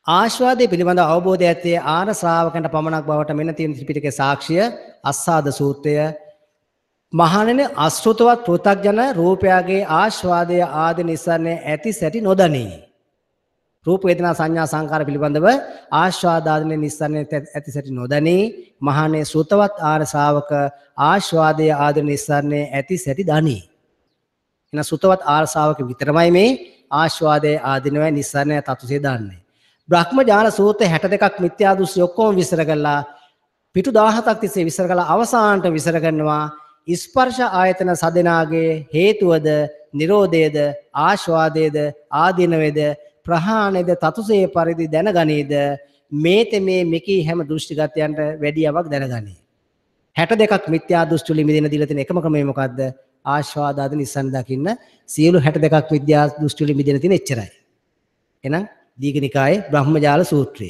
ආස්වාදයේ පිළිබඳ අවබෝධය ඇත්තේ ආන ශ්‍රාවකයන්ට පමණක් බවට මෙන්න තියෙන ත්‍රිපිටකයේ සාක්ෂිය අස්සාද සූත්‍රය. මහණෙනි අසෘතවත් පෘථග්ජන රූපයගේ ආස්වාදය ආදී නිස්සරණය ඇති සැටි නොදනී. රූප වේදනා සංඥා සංකාර පිළිබඳව ආස්වාද ආදී නිස්සරණය ඇති සැටි නොදනී. මහණේ සෘතවත් ආන ශ්‍රාවක ආස්වාදය ආදී නිස්සරණය ඇති සැටි දනී. එන සෘතවත් ආන ශ්‍රාවක විතරමයි මේ ආස්වාදයේ ආදීනවයි නිස්සරණය තතුසේ දන්නේ. බ්‍රහ්මජාල සූත්‍ර 62ක් මිත්‍යා දෘෂ්ටි ඔක්කොම විස්තර කළා. පිටු 17ක් තිස්සේ විස්තර කළා. අවසානට විස්තර කරනවා ස්පර්ශ ආයතන සදෙනාගේ හේතුවද නිරෝධයේද ආස්වාදයේද ආදීනවේද ප්‍රහාණයද තතුසේ පරිදි දැනගනීද මේතේ මෙකී හැම දෘෂ්ටිගතයන්ට වැඩි යමක් දැනගනී. 62ක් මිත්‍යා දෘෂ්ටි වලින් මිදෙන්න දීලා තියෙන එකම ක්‍රමය මොකද්ද? ආස්වාද ආදී නිස්සන් දකින්න. සියලු 62ක් මිත්‍යා දෘෂ්ටි වලින් මිදෙන්න තියෙන එච්චරයි. එහෙනම් දීඝනිකායේ බ්‍රහ්මජාල සූත්‍රයේ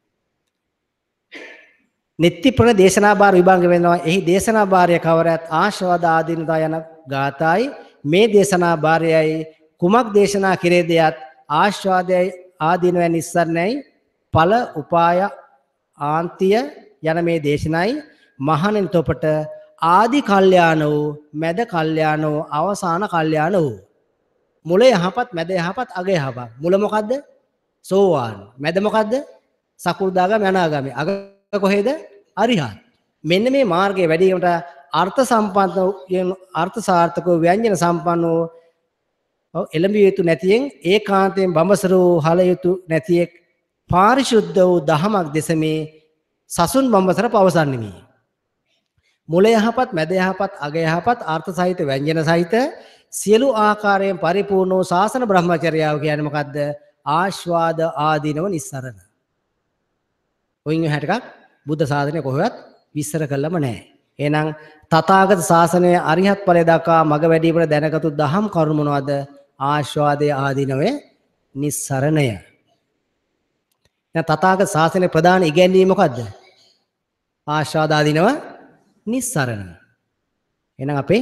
නිත්‍යප්‍රණ දේශනා භාර විභාග වෙනවා. එහි දේශනා භාරය කවරත් ආශාවද ආදීනදා යන ගාථායි. මේ දේශනා භාරයයි කුමක් දේශනා කෙරේදයත් ආශාවදයි ආදීනව නිස්සරණයි ඵල උපාය ආන්තිය යන මේ දේශනයි මහණෙනි තොපට ආදි කල්යාණ වූ මැද කල්යාණ වූ අවසාන කල්යාණ වූ මුල යහපත් මැද යහපත් අග යහපත්. මුල මොකද්ද? සෝවාන්. මැද මොකද්ද? සකු르දාගාමී අනාගාමී. අග කොහෙද? අරිහත්. මෙන්න මේ මාර්ගයේ වැඩිවීමට අර්ථ සම්පන්න අර්ථ සාර්ථකව ව්‍යංජන සම්පන්නව එළඹිය යුතු නැතියෙන් ඒකාන්තයෙන් බඹසර වූ හල යුතු නැතිෙක් පාරිශුද්ධ වූ දහමක් දෙසමේ සසුන් බඹසර පවසන්නෙමි. මුල යහපත් මැද යහපත් අග යහපත් අර්ථ සහිත ව්‍යංජන සහිත සියලු ආකාරයෙන් පරිපූර්ණ වූ ශාසන බ්‍රහ්මචර්යාව කියන්නේ මොකද්ද? ආස්වාද ආදීනව නිස්සරණ. ඔයින් 60ක් බුද්ධ ශාසනය කොහෙවත් විස්තර කළම නැහැ. එහෙනම් තථාගත ශාසනයේ අරිහත් ඵලය දක්වා මග වැඩිපුර දැනගත්තු දහම් කරුණු මොනවද? ආස්වාදයේ ආදීනවේ නිස්සරණය. දැන් තථාගත ශාසනයේ ප්‍රධාන ඉගැන්වීම මොකද්ද? ආස්වාද ආදීනව නිස්සරණ. එහෙනම් අපේ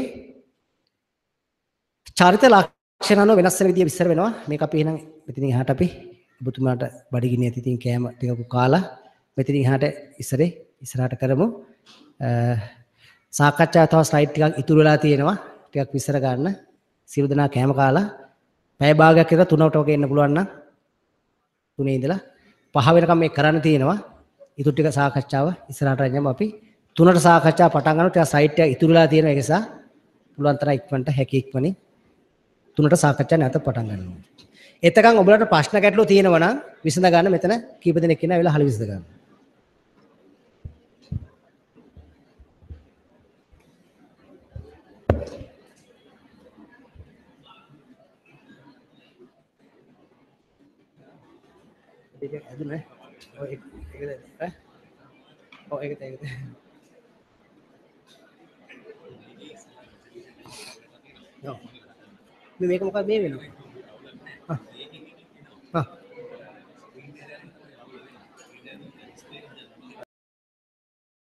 චරිත ලක්ෂණ අනුව වෙනස් වෙන විදිය විස්තර වෙනවා. මේක අපි එහෙනම් මෙතනින් එහාට අපි ඔබතුමාට බඩගිනි ඇති තින් කෑම ටිකක් කාලා මෙතනින් එහාට ඉස්සරහට කරමු. සාකච්ඡාව තව ස්ලයිඩ් ටිකක් ඉතුරු වෙලා තියෙනවා. ටිකක් විස්තර ගන්න. සියලු දෙනා කෑම කාලා පැය භාගයක් විතර 3ට වගේ එන්න පුළුවන් නම් 3 ඉඳලා 5 වෙනකම් මේක කරන්න තියෙනවා. ඉතුරු ටික සාකච්ඡාව ඉස්සරහට යන්න අපි 3ට සාකච්ඡාව පටන් ගන්නවා. ටික සයිට් එක ඉතුරු වෙලා තියෙන නිසා පුළුවන් තරම් ඉක්මනට හැකි ඉක්මනින් 3ට සාකච්ඡා නැවත පටන් ගන්නවා. එතකන් ඔයාලට ප්‍රශ්න ගැටලු තියෙනවා නම් විසඳ ගන්න මෙතන කීප දෙනෙක් ඉන්නවා. ඒලා හල විසඳ ගන්න. ඒක ඇදුනේ. ඔය එකද ඈ? ඔව් ඒකද. නෝ. මේක මොකක්ද මේ වෙනවා?